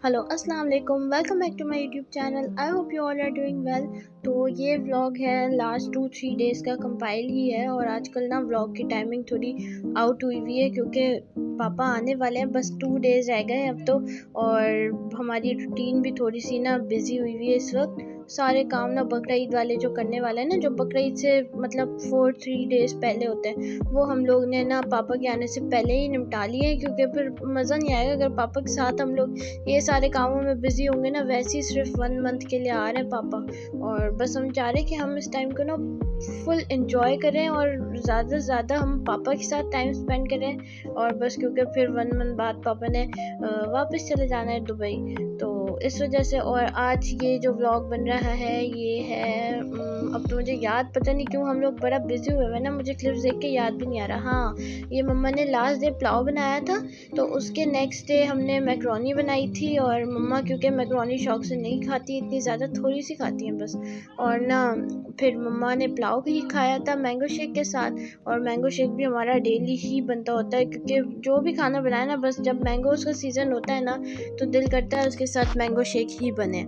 Hello अस्सलाम वालेकुम, welcome back to my YouTube channel. I hope you all are doing well. तो ये vlog है लास्ट 2-3 डेज़ का कंपाइल ही है और आजकल ना व्लॉग की टाइमिंग थोड़ी आउट हुई हुई है क्योंकि पापा आने वाले हैं, बस 2 डेज़ रह गए अब तो। और हमारी रूटीन भी थोड़ी सी ना बिज़ी हुई हुई है इस वक्त। सारे काम ना बकरा ईद वाले जो करने वाले हैं ना, जो बकरा ईद से मतलब 4-3 डेज़ पहले होते हैं, वो हम लोग ने ना पापा के आने से पहले ही निपटा लिए हैं क्योंकि फिर मज़ा नहीं आएगा अगर पापा के साथ हम लोग ये सारे कामों में बिज़ी होंगे ना। वैसे ही सिर्फ 1 मंथ के लिए आ रहे हैं पापा और बस हम चाह रहे हैं कि हम इस टाइम को ना फुल एंजॉय करें और ज़्यादा से ज़्यादा हम पापा के साथ टाइम स्पेंड करें। और बस क्योंकि फिर 1 मंथ बाद पापा ने वापस चले जाना है दुबई, तो इस वजह से। और आज ये जो व्लॉग बन रहा है ये है अब तो मुझे याद पता नहीं क्यों हम लोग बड़ा बिजी हुए हैं ना, मुझे क्लिप्स देख के याद भी नहीं आ रहा। हाँ, ये मम्मा ने लास्ट डे पुलाव बनाया था तो उसके नेक्स्ट डे हमने मैक्रोनी बनाई थी। और मम्मा क्योंकि मैक्रोनी शौक से नहीं खाती इतनी ज़्यादा, थोड़ी सी खाती हैं बस। और ना फिर मम्मा ने पुलाव भी खाया था मैंगो शेक के साथ। और मैंगो शेक भी हमारा डेली ही बनता होता है क्योंकि जो भी खाना बनाए ना, बस जब मैंगोज़ का सीज़न होता है ना तो दिल करता है उसके साथ मैंगो शेक ही बने।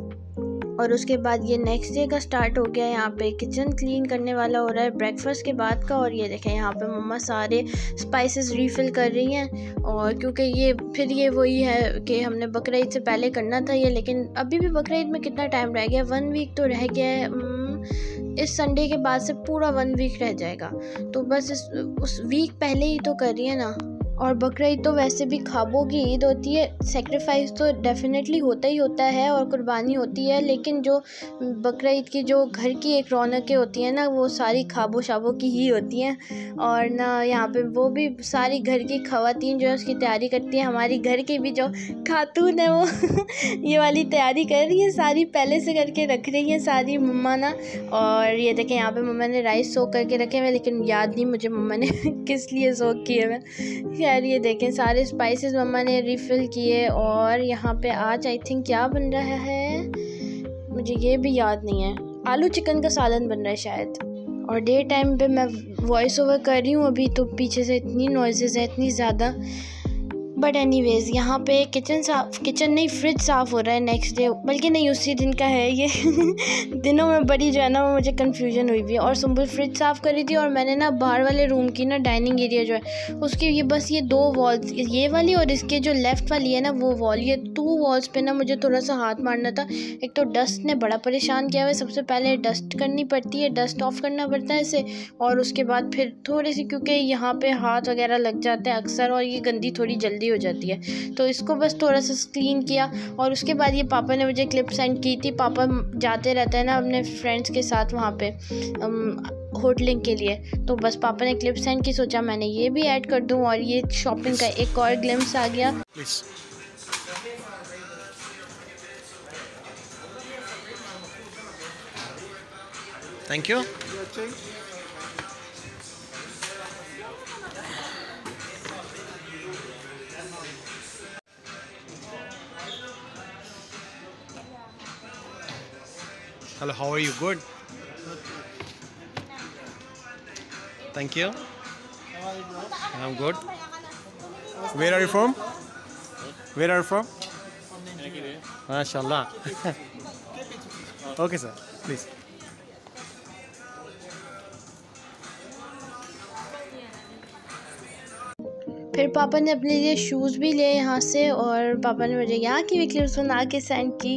और उसके बाद ये नेक्स्ट डे का स्टार्ट हो गया। यहाँ पे किचन क्लीन करने वाला हो रहा है ब्रेकफास्ट के बाद का। और ये देखें यहाँ पे मम्मा सारे स्पाइसेस रीफ़िल कर रही हैं। और क्योंकि ये वही है कि हमने बकरा ईद से पहले करना था ये, लेकिन अभी भी बकरा ईद में कितना टाइम रह गया, 1 वीक तो रह गया है। इस संडे के बाद से पूरा 1 वीक रह जाएगा, तो बस उस वीक पहले ही तो कर रही है ना। और बकरा ईद तो वैसे भी ख्वाबों की ईद होती है, सेक्रीफाइस तो डेफिनेटली होता ही होता है और कुर्बानी होती है, लेकिन जो बकरा ईद की जो घर की एक रौनकें होती हैं ना, वो सारी ख्वाबों शाबों की ही होती हैं। और ना यहाँ पे वो भी सारी घर की ख़वातीन जो है उसकी तैयारी करती हैं। हमारी घर की भी जो खातून है वो ये वाली तैयारी कर रही है, सारी पहले से करके रख रही हैं सारी मम्मा ना। और ये देखें यहाँ पे मम्मा ने राइस सोक करके रखे हुए, लेकिन याद नहीं मुझे मम्मा ने किस लिए सोक किए हुए। खैर ये देखें सारे स्पाइसेस मम्मा ने रिफ़िल किए। और यहाँ पे आज आई थिंक क्या बन रहा है मुझे ये भी याद नहीं है, आलू चिकन का सालन बन रहा है शायद। और डे टाइम पे मैं वॉइस ओवर कर रही हूँ अभी, तो पीछे से इतनी नॉइज़ेज़ है इतनी ज़्यादा। बट एनीवेज़ यहाँ पे किचन नहीं फ्रिज साफ़ हो रहा है नेक्स्ट डे, बल्कि नहीं उसी दिन का है ये दिनों में बड़ी जो है ना वो मुझे कन्फ्यूजन हुई हुई है। और सुंबुल फ्रिज साफ़ कर रही थी और मैंने ना बाहर वाले रूम की ना डाइनिंग एरिया जो है उसकी ये बस ये 2 वॉल्स, ये वाली और इसके जो लेफ़्ट वाली है ना वो वॉल, ये 2 वॉल्स पे ना मुझे थोड़ा सा हाथ मारना था। एक तो डस्ट ने बड़ा परेशान किया हुआ है, सबसे पहले डस्ट करनी पड़ती है, डस्ट ऑफ करना पड़ता है इसे। और उसके बाद फिर थोड़ी सी, क्योंकि यहाँ पे हाथ वगैरह लग जाते हैं अक्सर और ये गंदी थोड़ी जल्दी हो जाती है, तो इसको बस थोड़ा सा क्लीन किया। और उसके बाद ये पापा ने मुझे क्लिप सेंड की थी। पापा जाते रहते हैं ना अपने फ्रेंड्स के साथ वहाँ पे होटलिंग के लिए, तो बस पापा ने क्लिप सेंड की, सोचा मैंने ये भी ऐड कर दूँ। और ये शॉपिंग का एक और ग्लिम्स आ गया। Thank you. Hello, how are you? Good. Thank you. I'm good. Where are you from? Where are you from? MashaAllah. Okay, sir. Please. फिर पापा ने अपने लिए शूज़ भी लिए यहाँ से और पापा ने मुझे यहाँ की भी क्लिप्स बना के सेंड की।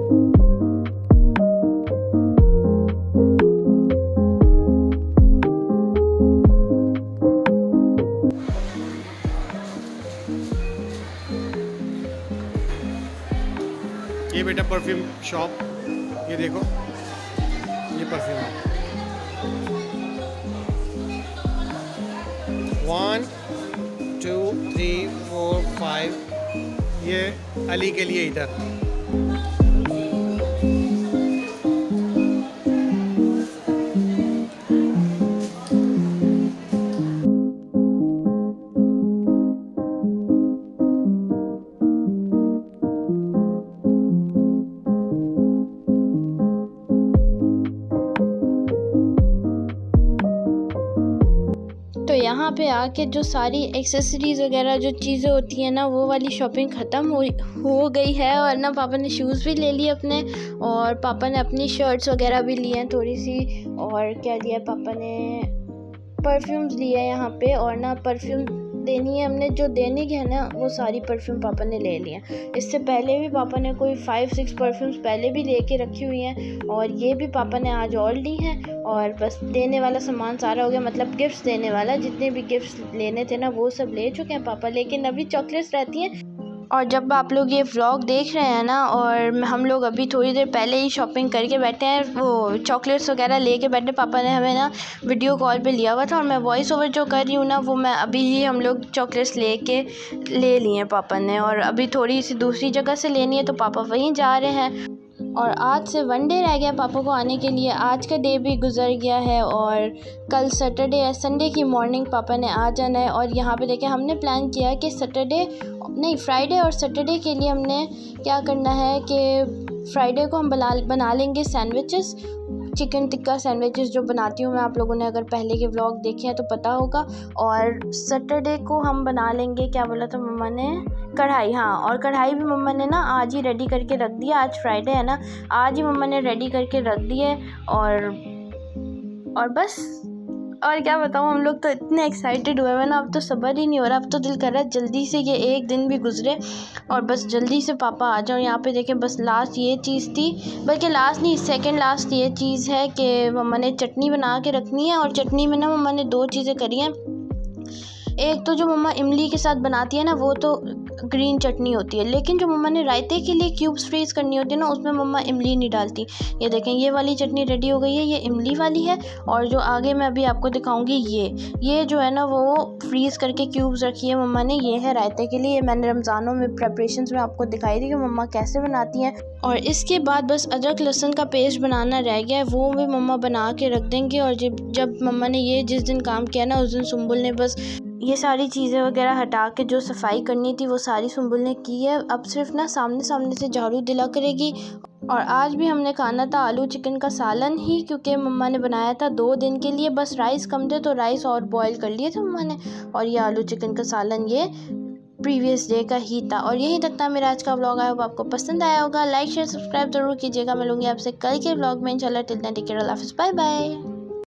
ये बेटा परफ्यूम शॉप, ये देखो ये परफ्यूम है। 1 2 3 4 5, ये अली के लिए इधर। तो यहाँ यहाँ पे आके जो सारी एक्सेसरीज़ वगैरह जो चीज़ें होती हैं ना, वो वाली शॉपिंग ख़त्म हो गई है। और ना पापा ने शूज़ भी ले लिए अपने, और पापा ने अपनी शर्ट्स वगैरह भी लिए हैं थोड़ी सी। और क्या लिया पापा ने, परफ्यूम्स लिए हैं यहाँ पे। और ना परफ्यूम देनी है हमने, जो देने की है ना वो सारी परफ्यूम पापा ने ले लिए हैं। इससे पहले भी पापा ने कोई 5-6 परफ्यूम्स पहले भी लेके रखी हुई हैं, और ये भी पापा ने आज और ली हैं। और बस देने वाला सामान सारा हो गया, मतलब गिफ्ट्स देने वाला, जितने भी गिफ्ट्स लेने थे ना वो सब ले चुके हैं पापा। लेकिन अभी चॉकलेट्स रहती हैं। और जब आप लोग ये व्लॉग देख रहे हैं ना, और हम लोग अभी थोड़ी देर पहले ही शॉपिंग करके बैठे हैं, वो चॉकलेट्स वगैरह लेके बैठे। पापा ने हमें ना वीडियो कॉल पे लिया हुआ था, और मैं वॉइस ओवर जो कर रही हूँ ना, वो मैं अभी ही हम लोग चॉकलेट्स ले लिए हैं पापा ने। और अभी थोड़ी सी दूसरी जगह से लेनी है, तो पापा वहीं जा रहे हैं। और आज से 1 डे रह गया पापा को आने के लिए। आज का डे भी गुजर गया है, और कल सैटरडे है, संडे की मॉर्निंग पापा ने आ जाना है। और यहाँ पे देखिए हमने प्लान किया कि फ्राइडे और सैटरडे के लिए हमने क्या करना है कि फ्राइडे को हम बना लेंगे सैंडविचेस, चिकन टिक्का सैंडविचेस जो बनाती हूँ मैं, आप लोगों ने अगर पहले के व्लॉग देखे हैं तो पता होगा। और सैटरडे को हम बना लेंगे, क्या बोला था मम्मा ने, कढ़ाई। हाँ, और कढ़ाई भी मम्मा ने ना आज ही रेडी करके रख दिया। आज फ्राइडे है ना, आज ही मम्मा ने रेडी करके रख दिए। और बस, और क्या बताऊँ, हम लोग तो इतने एक्साइटेड हुए हैं ना, अब तो सब्र ही नहीं हो रहा। अब तो दिल कर रहा है जल्दी से ये एक दिन भी गुजरे और बस जल्दी से पापा आ जाओ। यहाँ पे देखें, बस लास्ट ये चीज़ थी, बल्कि लास्ट नहीं, सेकंड लास्ट ये चीज़ है कि मम्मा ने चटनी बना के रखनी है। और चटनी में ना मम्मा ने 2 चीज़ें करी हैं। एक तो जो मम्मा इमली के साथ बनाती है ना, वो तो ग्रीन चटनी होती है, लेकिन जो मम्मा ने रायते के लिए क्यूब्स फ्रीज़ करनी होती है ना, उसमें मम्मा इमली नहीं डालती। ये देखें, ये वाली चटनी रेडी हो गई है, ये इमली वाली है। और जो आगे मैं अभी आपको दिखाऊंगी, ये जो है ना वो फ्रीज़ करके क्यूब्स रखी है मम्मा ने, ये है रायते के लिए। मैंने रमज़ानों में प्रेपरेशंस में आपको दिखाई थी कि मम्मा कैसे बनाती हैं। और इसके बाद बस अदरक लहसुन का पेस्ट बनाना रह गया है, वो भी मम्मा बना के रख देंगे। और जब मम्मा ने ये जिस दिन काम किया ना, उस दिन सुम्बुल ने बस ये सारी चीज़ें वगैरह हटा के जो सफाई करनी थी वो सारी सुम्बुल ने की है। अब सिर्फ ना सामने से झाड़ू दिला करेगी। और आज भी हमने खाना था आलू चिकन का सालन ही, क्योंकि मम्मा ने बनाया था 2 दिन के लिए, बस राइस कम थे तो राइस और बॉईल कर लिए थे मम्मा ने। और ये आलू चिकन का सालन ये प्रीवियस डे का ही था। और यही तक था मेरा आज का व्लॉग। आई होप आपको पसंद आया होगा। लाइक शेयर सब्सक्राइब जरूर कीजिएगा। मिलूंगी आपसे कल के व्लॉग में इंशाल्लाह। टिल देन टेक केयर, अल्लाह हाफिज़, बाय बाय।